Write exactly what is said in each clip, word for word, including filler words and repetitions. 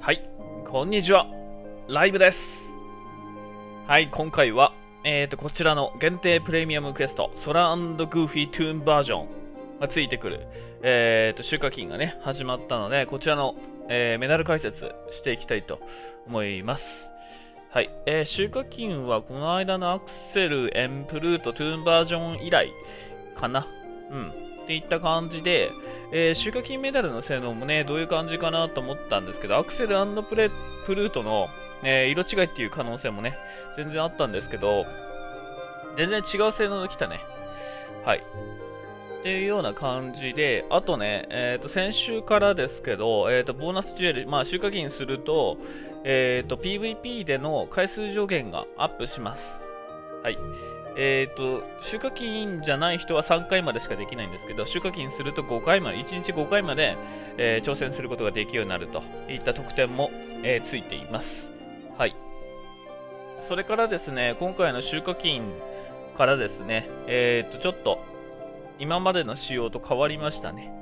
はい、こんにちは。ライブです。はい、今回は、えーと、こちらの限定プレミアムクエスト、ソラ&グーフィートゥーンバージョンがついてくる、えーと、集荷金がね、始まったので、こちらの、えー、メダル解説していきたいと思います。はい、えー、集荷金はこの間のアクセル、エンプルート、トゥーンバージョン以来かな。うん。っていった感じで、えー、集荷金メダルの性能もね、どういう感じかなと思ったんですけど、アクセル&プレプルートの、えー、色違いっていう可能性もね、全然あったんですけど、全然違う性能で来たね。はい。っていうような感じで、あとね、えっ、ー、と、先週からですけど、えっ、ー、と、ボーナスジュエル、まあ、集荷金すると、えっ、ー、と、ピーブイピー での回数上限がアップします。はい。えっ、ー、と、集荷金じゃない人はさんかいまでしかできないんですけど、集荷金するとごかいまで、いちにちごかいまで、えー、挑戦することができるようになるといった特典も、えー、ついています。はい。それからですね、今回の集荷金からですね、えっ、ー、と、ちょっと、今までの仕様と変わりましたね。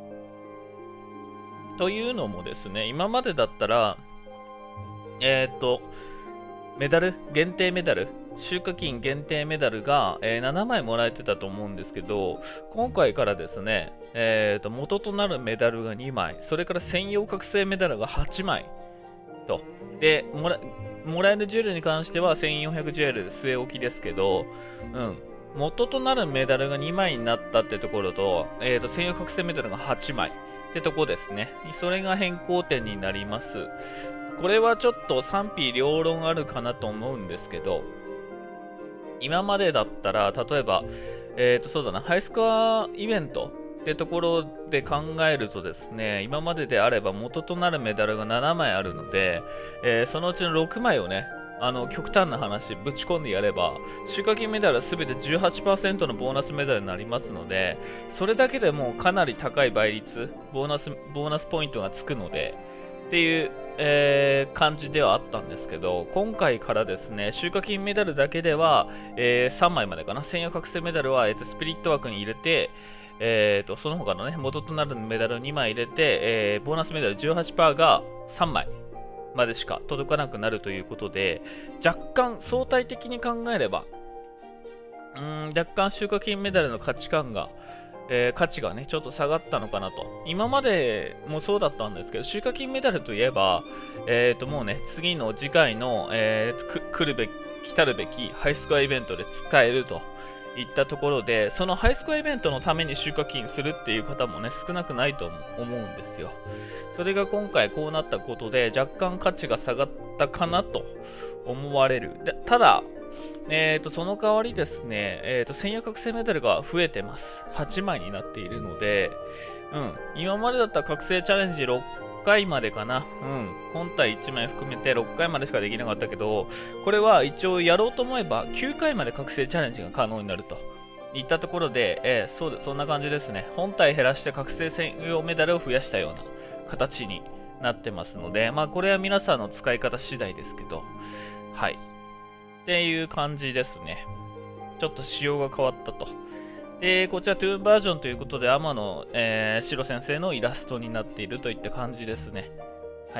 というのもですね、今までだったら、えっ、ー、と、メダル限定メダル集荷金限定メダルが、えー、ななまいもらえてたと思うんですけど、今回からですね、えーと、元となるメダルがにまい、それから専用覚醒メダルがはちまいと。で、もら、もらえるジュエルに関してはせんよんひゃくジュエル据え置きですけど、うん。元となるメダルがにまいになったってところと、えーと、専用覚醒メダルがはちまいってとこですね。それが変更点になります。これはちょっと賛否両論あるかなと思うんですけど、今までだったら、例えば、えっと、そうだな、ハイスコアイベントってところで考えるとですね、今までであれば元となるメダルがななまいあるので、えー、そのうちのろくまいをね、あの、極端な話、ぶち込んでやれば、集荷金メダルはすべて じゅうはちパーセント のボーナスメダルになりますので、それだけでもうかなり高い倍率、ボーナス、ボーナスポイントがつくので、っていう、えー、感じではあったんですけど、今回からですね、集荷金メダルだけでは、えー、さんまいまでかな、専用覚醒メダルは、えーと、スピリット枠に入れて、えーと、その他のね、元となるメダルをにまい入れて、えー、ボーナスメダル じゅうはちパーセント がさんまいまでしか届かなくなるということで、若干相対的に考えれば、うーん、若干集荷金メダルの価値観が、えー、価値がね、ちょっと下がったのかなと。今までもそうだったんですけど、集荷金メダルといえば、えーと、もうね、次の次回の、えー、く来るべき、来たるべきハイスコアイベントで使えるといったところで、そのハイスコアイベントのために集荷金するっていう方もね、少なくないと思うんですよ。それが今回こうなったことで、若干価値が下がったかなと思われる。でただ、えーと、その代わりですね、えーと、専用覚醒メダルが増えてます。はちまいになっているので、うん、今までだったら覚醒チャレンジろっかいまでかな。うん、本体いちまい含めてろっかいまでしかできなかったけど、これは一応やろうと思えばきゅうかいまで覚醒チャレンジが可能になるといったところで、えー、そうで、そんな感じですね。本体減らして覚醒専用メダルを増やしたような形になってますので、まあこれは皆さんの使い方次第ですけど、はい。っていう感じですね。ちょっと仕様が変わったと。で、こちらトゥーンバージョンということで、天野、えー、白先生のイラストになっているといった感じですね。はい。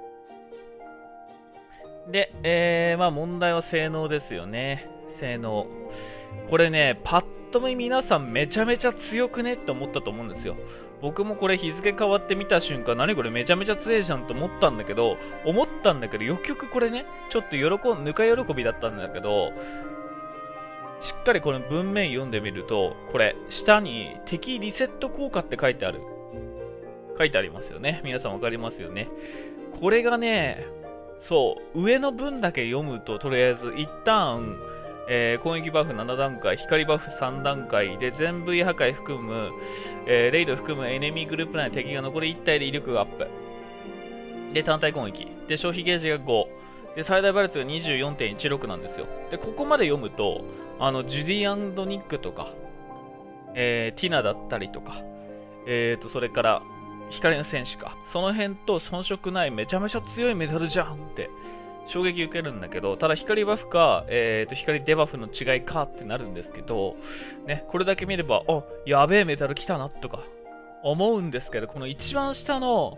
で、えー、まあ問題は性能ですよね。性能。これね、パッと見皆さんめちゃめちゃ強くねって思ったと思うんですよ。僕もこれ日付変わって見た瞬間、何これめちゃめちゃ強いじゃんと思ったんだけど、思ったんだけど、よくよくこれね、ちょっと喜ん、ぬか喜びだったんだけど、しっかりこの文面読んでみると、これ、下に敵リセット効果って書いてある。書いてありますよね。皆さんわかりますよね。これがね、そう、上の文だけ読むと、とりあえず、一旦、えー、攻撃バフななだんかい、光バフさんだんかいで全部位破壊含む、えー、レイド含むエネミーグループ内敵が残りいち体で威力がアップ。で、単体攻撃。で、消費ゲージがご。で、最大倍率が にじゅうよんてんいちろく なんですよ。で、ここまで読むと、あの、ジュディ&ニックとか、えー、ティナだったりとか、えーと、それから、光の戦士か。その辺と遜色ないめちゃめちゃ強いメダルじゃんって衝撃受けるんだけど、ただ光バフか、えーと、光デバフの違いかってなるんですけど、ね、これだけ見れば、あ、やべえメダル来たなとか思うんですけど、この一番下の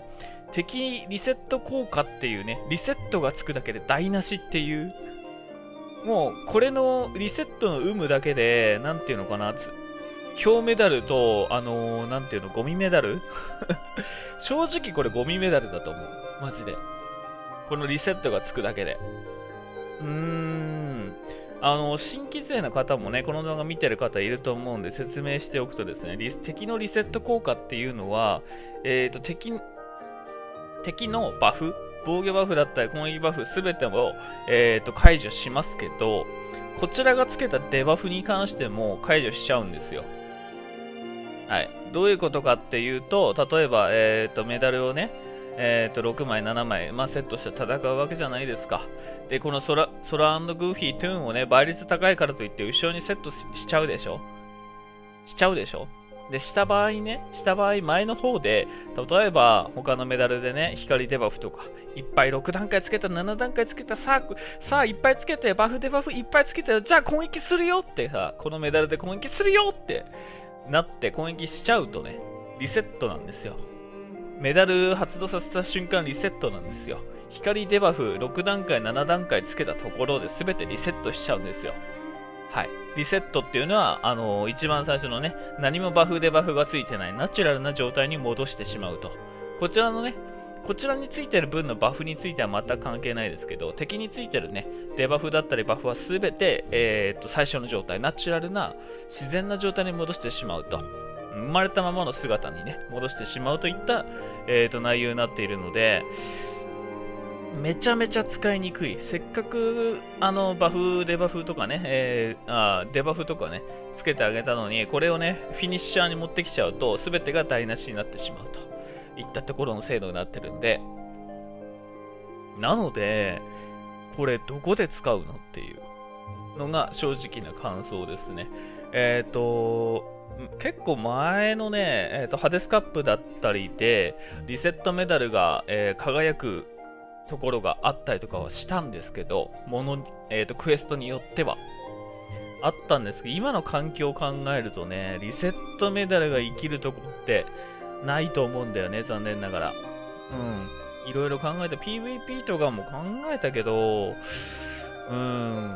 敵リセット効果っていうね、リセットがつくだけで台無しっていう、もうこれのリセットの有無だけで、なんていうのかな、強メダルと、あのー、なんていうの、ゴミメダル正直これゴミメダルだと思う。マジで。このリセットがつくだけで。うーん。あの、新規勢の方もね、この動画見てる方いると思うんで説明しておくとですね、リ敵のリセット効果っていうのは、えっと、敵、敵のバフ、防御バフだったり攻撃バフすべてを、えー、と解除しますけど、こちらがつけたデバフに関しても解除しちゃうんですよ。はい。どういうことかっていうと、例えば、えー、とメダルをね、えー、とろくまい、ななまい、まあ、セットして戦うわけじゃないですか。で、このソラ、ソラ&グーフィー、トゥーンをね、倍率高いからといって後ろにセット し, しちゃうでしょしちゃうでしょで、した場合ね、した場合前の方で、例えば他のメダルでね、光デバフとか、いっぱいろくだんかいつけた、ななだんかいつけた、さあ、さあ、いっぱいつけて、バフデバフいっぱいつけたよ、じゃあ攻撃するよってさ、このメダルで攻撃するよってなって攻撃しちゃうとね、リセットなんですよ。メダル発動させた瞬間リセットなんですよ。光デバフろくだんかい、ななだんかいつけたところで全てリセットしちゃうんですよ。はい。リセットっていうのは、あのー、一番最初のね、何もバフデバフがついてないナチュラルな状態に戻してしまうと。こちらのね、こちらについてる分のバフについては全く関係ないですけど、敵についてるね、デバフだったりバフは全て、えー、っと、最初の状態、ナチュラルな自然な状態に戻してしまうと。生まれたままの姿にね、戻してしまうといった、えー、と内容になっているので、めちゃめちゃ使いにくい。せっかくあのバフ、デバフとかね、えー、あデバフとかね、つけてあげたのに、これをね、フィニッシャーに持ってきちゃうと、全てが台無しになってしまうといったところの精度になってるんで、なので、これどこで使うのっていうのが正直な感想ですね。えっ、ー、と、結構前のね、えーと、ハデスカップだったりで、リセットメダルが、えー、輝くところがあったりとかはしたんですけど、もの、えーと、クエストによってはあったんですけど、今の環境を考えるとね、リセットメダルが生きるとこってないと思うんだよね、残念ながら。うん。いろいろ考えた、ピーブイピー とかも考えたけど、うん、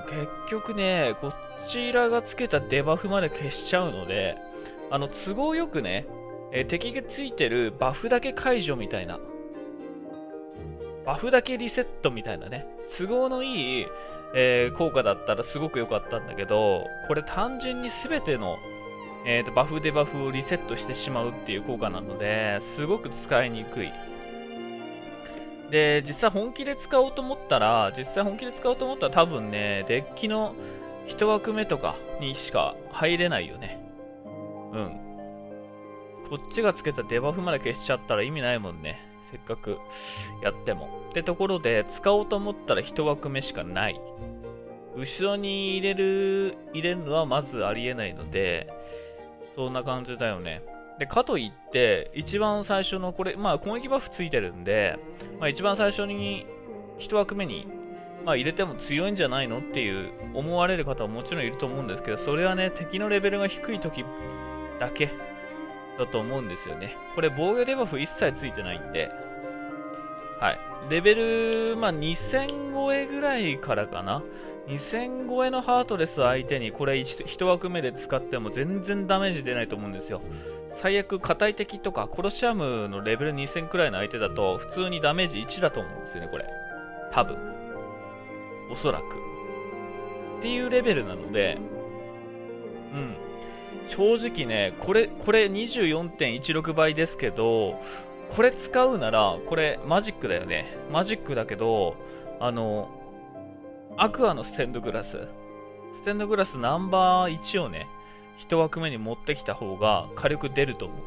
結局ね、こちらがつけたデバフまで消しちゃうので、あの、都合よくね、えー、敵がついてるバフだけ解除みたいな、バフだけリセットみたいなね、都合のいい、えー、効果だったらすごく良かったんだけど、これ単純に全ての、えーと、バフデバフをリセットしてしまうっていう効果なので、すごく使いにくい。で、実際本気で使おうと思ったら、実際本気で使おうと思ったら多分ね、デッキの一枠目とかにしか入れないよね。うん。こっちがつけたデバフまで消しちゃったら意味ないもんね。せっかくやっても。ってところで、使おうと思ったら一枠目しかない。後ろに入れる、入れるのはまずありえないので、そんな感じだよね。で、かといって、一番最初のこれ、まあ攻撃バフついてるんで、まあ一番最初に一枠目に、まあ入れても強いんじゃないのっていう思われる方はもちろんいると思うんですけど、それはね、敵のレベルが低い時だけだと思うんですよね。これ防御デバフ一切ついてないんで、はい。レベル、まあにせん超えぐらいからかな。にせん超えのハートレス相手にこれ一枠目で使っても全然ダメージ出ないと思うんですよ。最悪硬い敵とかコロシアムのレベルにせんくらいの相手だと普通にダメージいちだと思うんですよね、これ。多分。おそらく。っていうレベルなので、うん。正直ね、これ、これ にじゅうよんてんいちろく 倍ですけど、これ使うなら、これマジックだよね。マジックだけど、あの、アクアのステンドグラス。ステンドグラスナンバーいちをね、一枠目に持ってきた方が火力出ると思う。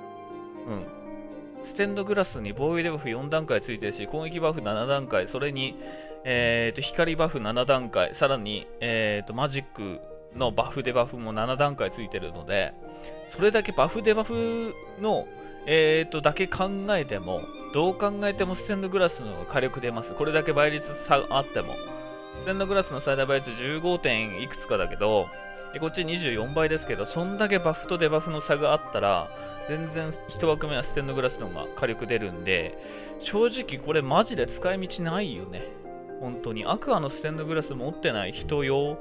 うん。ステンドグラスに防御デバフよん段階ついてるし、攻撃バフなな段階、それに、えーと、光バフなな段階、さらに、えーと、マジックのバフデバフもなな段階ついてるので、それだけバフデバフの、えーと、だけ考えても、どう考えてもステンドグラスの方が火力出ます。これだけ倍率差あっても。ステンドグラスの最大倍率じゅうごてんいくつかだけど、 でこっちにじゅうよんばいですけど、そんだけバフとデバフの差があったら、全然いち枠目はステンドグラスの方が火力出るんで、正直これマジで使い道ないよね。本当に。アクアのステンドグラス持ってない人用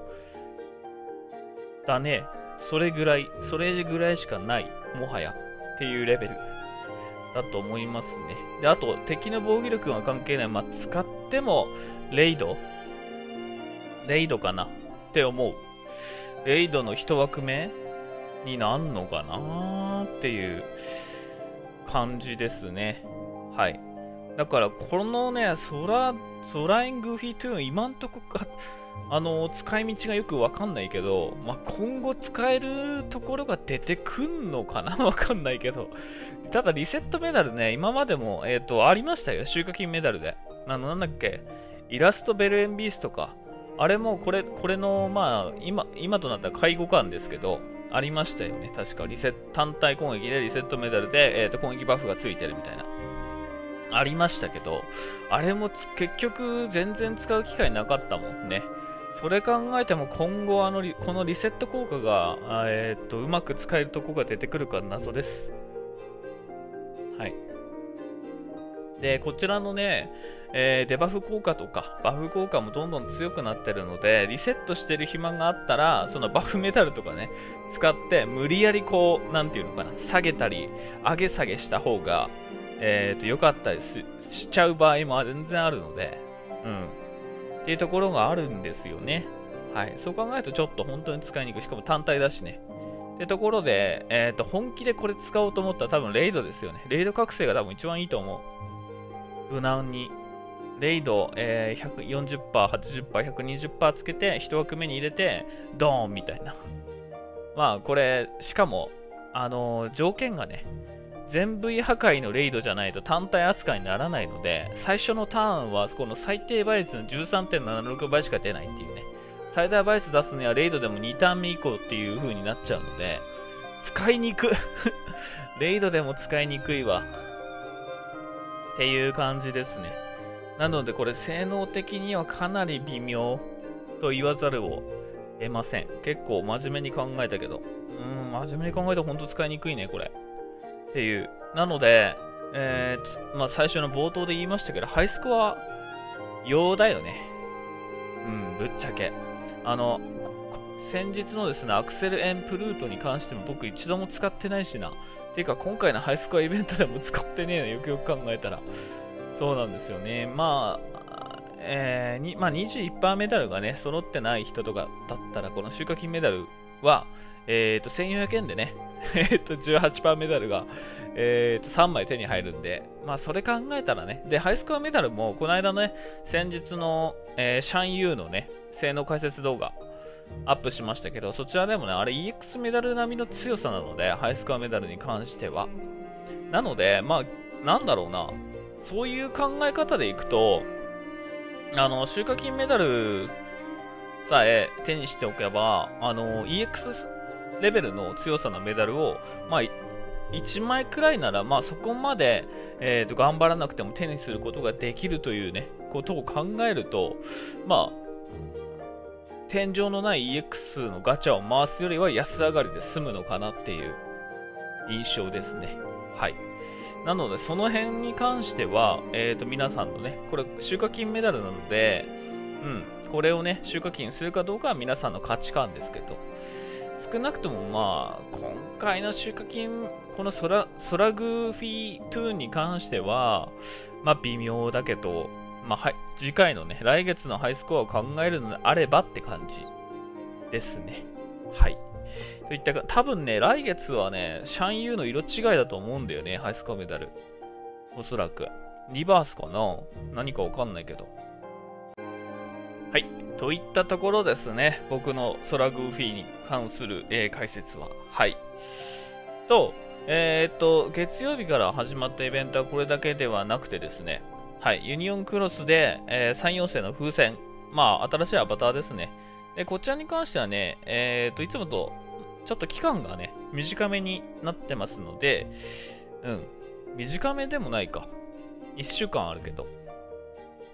だね。それぐらい、それぐらいしかない。もはや。っていうレベルだと思いますね。で、あと、敵の防御力は関係ない。まあ、使っても、レイドレイドかなって思う。レイドの一枠目になんのかなっていう感じですね。はい。だから、このね、ソラ、ソライングーフィートゥーン、今んとこか、あの、使い道がよくわかんないけど、まあ、今後使えるところが出てくんのかなわかんないけど。ただ、リセットメダルね、今までも、えっと、ありましたよ。収穫金メダルで。あの、なんだっけ、イラストベルエンビースとか、あれもこれ、これの、まあ、今、今となったら介護官ですけど、ありましたよね。確か、リセット、単体攻撃でリセットメダルで、えっと、攻撃バフがついてるみたいな。ありましたけど、あれも結局全然使う機会なかったもんね。それ考えても今後あのリこのリセット効果が、えー、っとうまく使えるとこが出てくるか謎です。はい。で、こちらのね、えー、デバフ効果とかバフ効果もどんどん強くなってるので、リセットしてる暇があったら、そのバフメタルとかね、使って無理やりこう、なんていうのかな、下げたり、上げ下げした方が、えーと、良かったりしちゃう場合も全然あるので、うん。っていうところがあるんですよね。はい。そう考えるとちょっと本当に使いにくい。しかも単体だしね。ってところで、えーと、本気でこれ使おうと思ったら多分レイドですよね。レイド覚醒が多分一番いいと思う。無難に。レイド、えー、ひゃくよんじゅっパーセント、はちじゅっパーセント、ひゃくにじゅっパーセントつけて、一枠目に入れて、ドーンみたいな。まあ、これ、しかも、あのー、条件がね、全 V 破壊のレイドじゃないと単体扱いにならないので、最初のターンはこの最低倍率の じゅうさんてんななろく 倍しか出ないっていうね。最大倍率出すにはレイドでもにターン目以降っていう風になっちゃうので、使いにくいレイドでも使いにくいわ。っていう感じですね。なのでこれ性能的にはかなり微妙と言わざるを得ません。結構真面目に考えたけど。うーん、真面目に考えたらほんと使いにくいね、これ。っていう。なので、えー、まあ最初の冒頭で言いましたけど、ハイスコア用だよね。うん、ぶっちゃけ。あの、先日のですね、アクセルエンプルートに関しても僕一度も使ってないしな。ていうか今回のハイスコアイベントでも使ってねえの、よくよく考えたら。そうなんですよね。まあ、えー、にまあ、にじゅういちパーセントメダルがね、揃ってない人とかだったら、この収穫金メダルは、えっと、せんよんひゃくえんでね、えっと、じゅうはちパーセントメダルが、えっと、さんまい手に入るんで、まあ、それ考えたらね、で、ハイスコアメダルも、この間のね、先日の、えー、シャンユーのね、性能解説動画、アップしましたけど、そちらでもね、あれ イーエックス メダル並みの強さなので、ハイスコアメダルに関しては。なので、まあ、なんだろうな、そういう考え方でいくと、あの、収穫金メダルさえ手にしておけば、あの、イーエックス レベルの強さのメダルを、まあ、いちまいくらいなら、まあ、そこまで、えーと、頑張らなくても手にすることができるというね、ことを考えると、まあ、天井のない イーエックス のガチャを回すよりは安上がりで済むのかなっていう印象ですね。はい。なので、その辺に関しては、えーと、皆さんのね、これ、収穫金メダルなので、うん、これをね、収穫金するかどうかは皆さんの価値観ですけど、少なくともまあ、今回の収穫金、このソラ、ソラグフィートゥーに関しては、まあ、微妙だけど、まあ、はい、次回のね、来月のハイスコアを考えるのであればって感じですね。はい。といったか、多分ね、来月はね、シャンユーの色違いだと思うんだよね、ハイスコアメダル。おそらく。リバースかな？何かわかんないけど。はい。といったところですね。僕のソラグーフィーに関する、えー、解説は。はい。と、えー、っと、月曜日から始まったイベントはこれだけではなくてですね。はい。ユニオンクロスで、えー、さんよん世の風船。まあ、新しいアバターですね。で、こちらに関してはね、えー、っと、いつもと、ちょっと期間がね、短めになってますので、うん。短めでもないか。いっしゅうかんあるけど。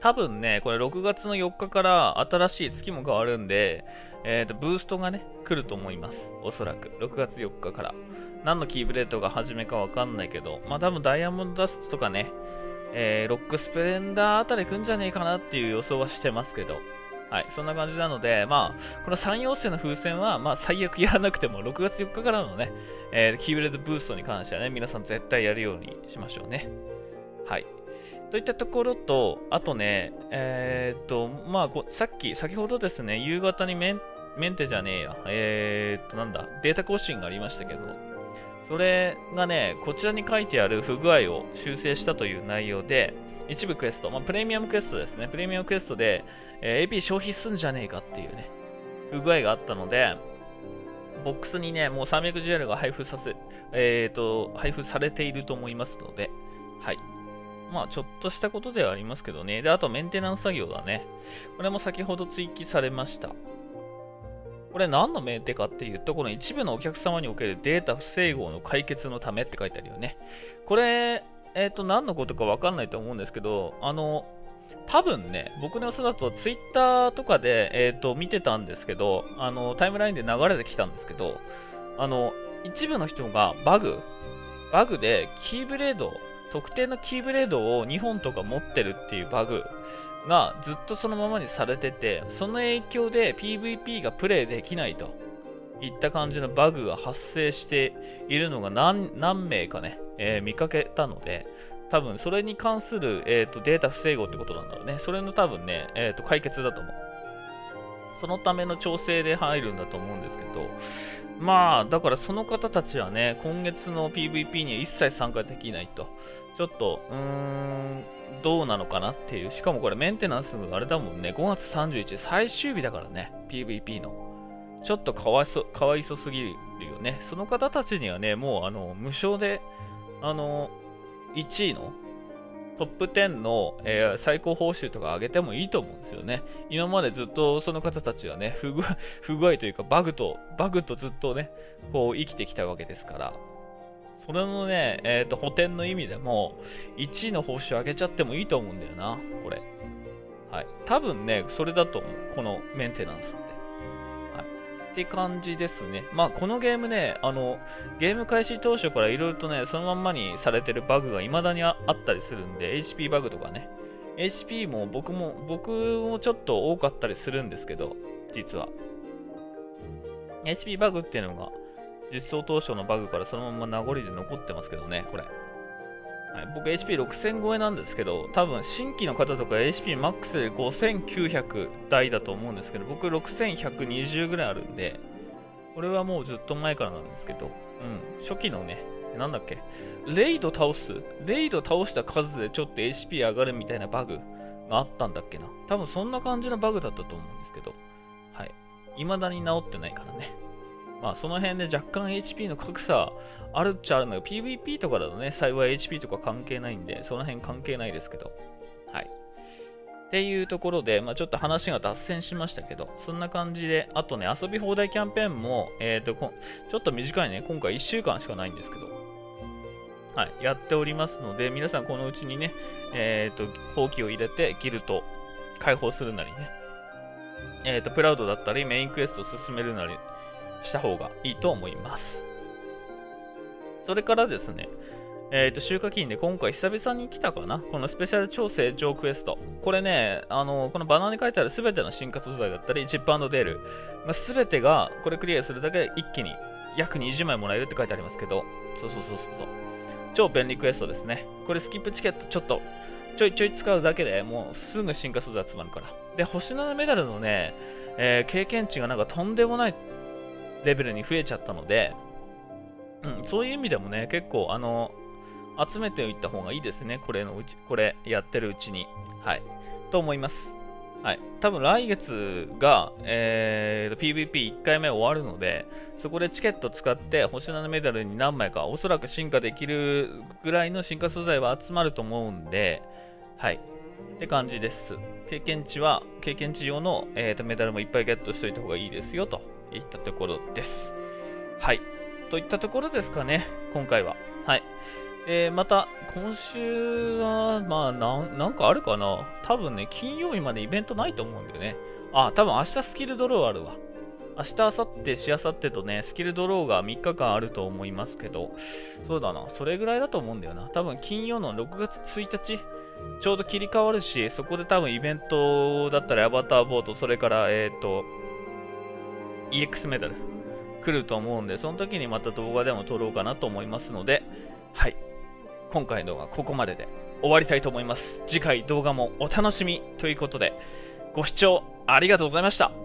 多分ね、これろくがつのよっかから新しい月も変わるんで、えっと、ブーストがね、来ると思います。おそらく。ろくがつよっかから。何のキーブレードが初めかわかんないけど、まあ多分ダイヤモンドダストとかね、えー、ロックスプレンダーあたり来んじゃねえかなっていう予想はしてますけど、はい、そんな感じなので、まあ、このさん陽性の風船は、まあ、最悪やらなくても、ろくがつよっかからのね、えー、キーブレードブーストに関してはね、皆さん絶対やるようにしましょうね。はい。といったところと、あとね、えー、っと、まあこ、さっき、先ほどですね、夕方にメンメンテじゃねえや、えー、っと、なんだ、データ更新がありましたけど、それがね、こちらに書いてある不具合を修正したという内容で、一部クエスト、まあ、プレミアムクエストですね。プレミアムクエストで、えー、エーピー 消費すんじゃねえかっていうね、不具合があったので、ボックスにね、もう さんびゃくジーエル が配布させ、えーと、配布されていると思いますので、はい。まあ、ちょっとしたことではありますけどね。で、あとメンテナンス作業だね。これも先ほど追記されました。これ何のメンテかっていうと、この一部のお客様におけるデータ不整合の解決のためって書いてあるよね。これ、えっと、何のことかわかんないと思うんですけど、あの、多分ね、僕の予想だとツイッターとかで、えっと、見てたんですけど、あの、タイムラインで流れてきたんですけど、あの、一部の人がバグ、バグでキーブレード、特定のキーブレードをにほんとか持ってるっていうバグがずっとそのままにされてて、その影響で ピーブイピー がプレイできないといった感じのバグが発生しているのが 何, 何名かね、えー、見かけたので、多分それに関する、えーと、データ不整合ってことなんだろうね。それの多分ね、えーと、解決だと思う。そのための調整で入るんだと思うんですけど、まあ、だからその方たちはね、今月の ピーブイピー には一切参加できないと。ちょっと、うーん、どうなのかなっていう。しかもこれメンテナンスのあれだもんね、ごがつさんじゅういちにち最終日だからね、ピーブイピー の。ちょっとかわいそ、かわいそすぎるよね。その方たちにはね、もうあの、無償で、あの、いちいのトップじゅうの、えー、最高報酬とか上げてもいいと思うんですよね。今までずっとその方たちはね、不具合、不具合というかバグと、バグとずっとね、こう生きてきたわけですから、それのね、えっと、補填の意味でも、いちいの報酬上げちゃってもいいと思うんだよな、これ。はい。多分ね、それだと思う。このメンテナンスって。はい。って感じですね。まあ、このゲームね、あの、ゲーム開始当初からいろいろとね、そのまんまにされてるバグが未だに あ, あったりするんで、エイチピー バグとかね。エイチピー も僕も、僕もちょっと多かったりするんですけど、実は。エイチピー バグっていうのが、実装当初のバグからそのまま名残で残ってますけどね、これ。はい、僕 エイチピーろくせん 超えなんですけど、多分新規の方とか エイチピーマックス でごせんきゅうひゃく台だと思うんですけど、僕ろくせんひゃくにじゅうぐらいあるんで、これはもうずっと前からなんですけど、うん、初期のね、なんだっけ、レイド倒すレイド倒した数でちょっと エイチピー 上がるみたいなバグがあったんだっけな。多分そんな感じのバグだったと思うんですけど、はい。未だに治ってないからね。まあその辺で若干 エイチピー の格差あるっちゃあるのが ピーブイピー とかだとね、幸い エイチピー とか関係ないんで、その辺関係ないですけど。はい。っていうところで、まあちょっと話が脱線しましたけど、そんな感じで、あとね、遊び放題キャンペーンも、えっと、ちょっと短いね、今回いっしゅうかんしかないんですけど、はい、やっておりますので、皆さんこのうちにね、えっと、放棄を入れてギルト解放するなりね、えっと、プラウドだったりメインクエストを進めるなり、した方がいいと思います。それからですね、えっと、集荷金で今回久々に来たかな、このスペシャル超成長クエスト。これね、あの、このバナーに書いてあるすべての進化素材だったり、チップ&デールがすべてが、これクリアするだけで一気に約にじゅうまいもらえるって書いてありますけど、そうそうそうそう。超便利クエストですね。これスキップチケットちょっと、ちょいちょい使うだけでもうすぐ進化素材集まるから。で、星ななメダルのね、えー、経験値がなんかとんでもないレベルに増えちゃったので、うん、そういう意味でもね、結構、あの、集めておいた方がいいですね。これのうち、これやってるうちに。はい。と思います。はい。多分来月が、えー、ピーブイピーいっかいめ終わるので、そこでチケット使って星ななメダルに何枚か、おそらく進化できるぐらいの進化素材は集まると思うんで、はい。って感じです。経験値は、経験値用の、えーと、メダルもいっぱいゲットしておいた方がいいですよ、といったところです。はい。といったところですかね、今回は。はい。 えー、また、今週は、まあなん、なんかあるかな。多分ね、金曜日までイベントないと思うんだよね。あ、多分明日スキルドローあるわ。明日、明後日、しあさってとね、スキルドローがみっかかんあると思いますけど、そうだな、それぐらいだと思うんだよな。多分金曜のろくがつついたち、ちょうど切り替わるし、そこで多分イベントだったらアバターボート、それから、えっ、ー、と、イーエックス メダル来ると思うんで、その時にまた動画でも撮ろうかなと思いますので、はい。今回の動画はここまでで終わりたいと思います。次回動画もお楽しみということで、ご視聴ありがとうございました。